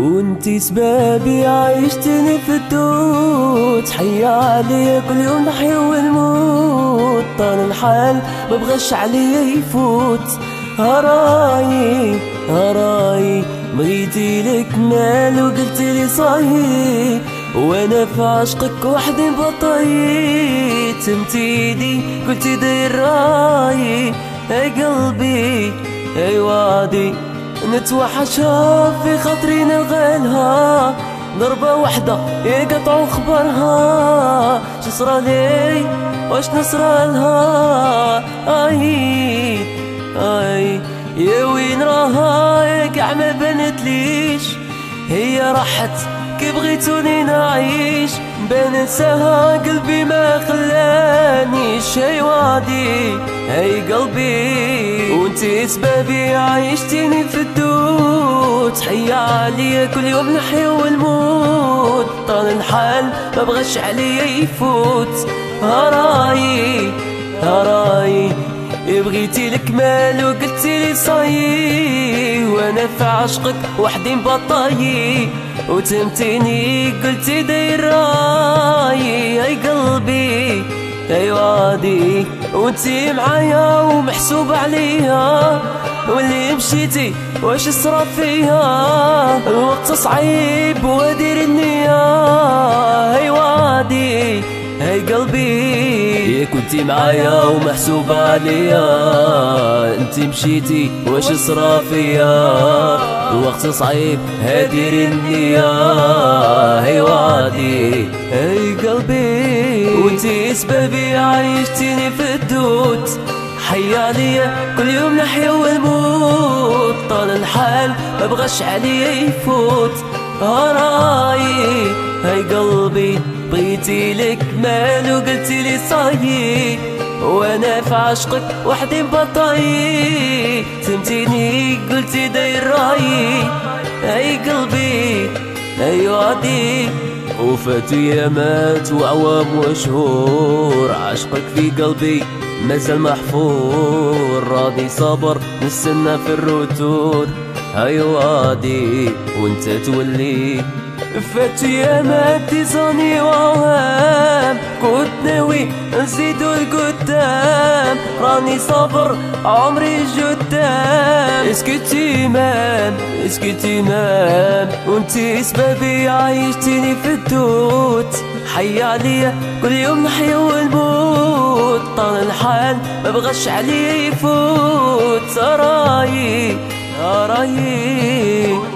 وانتي سبابي عايشتني في الدود. حيا عليا كل يوم نحيا ونموت، طال الحال مبغاش عليا يفوت. هراي هراي بغيتي لك مال وقلتي لي صحيح، وانا في عشقك وحدي بطيت. تمتيدي قلتي داير رايي، اي قلبي اي وادي نتوحشها في خاطري نلغالها. ضربة وحدة يقطعوا خبرها، شو صرالي واش نصرالها. اي اي يا وين راها يا كاع ما بنتليش، هي راحت كي بغيتوني نعيش. بنساها قلبي ما خلانيش، هاي وعدي هاي قلبي وانتي سبابي عايشتيني في الدود. حيا عليا كل يوم نحيا ونموت، طال الحال ما بغاش عليا يفوت. هراي هراي بغيتي لك مال وقلتي لي صايي، وانا في عشقك وحدي مبطايي. وتمتيني قلتي داير رايي، اي قلبي اي وادي وانتي معايا ومحسوب عليا. واللي مشيتي واش صرا فيا، الوقت صعيب ودير النية. هاي وادي هاي قلبي يا كنتي معايا ومحسوب عليا، انتي مشيتي واش صرا فيا. الوقت صعيب هادير النية. هاي وادي هاي قلبي وانتي سبابي عايشتيني في الدود. حيا عليا كل يوم نحيا ونموت، طال الحال ما بغاش عليا يفوت. هراي هاي قلبي بغيتي لك مال وقلتي لي صايي، وانا في عشقك وحدي مبطايي. تمتيني قلتي داير رايي، اي قلبي اي وعدي. وفات ايامات وعوام وشهور، عشقك في قلبي مازال محفور. راضي صابر نستنى في الرتور، هاي وادي وانت تولي. فات ايامات تزاني وهام، كنت ناوي نزيدو القدام. راني صابر عمري قدام. اسكتي مان اسكتي مان وانتي سبابي عايشتيني في الدود. حيا عليا كل يوم نحيا ونموت، طال الحال ما بغاش عليا يفوت. رايي رايي